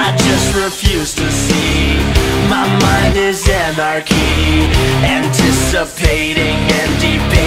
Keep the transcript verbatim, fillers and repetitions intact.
I just refuse to see. My mind is anarchy, anticipating and debating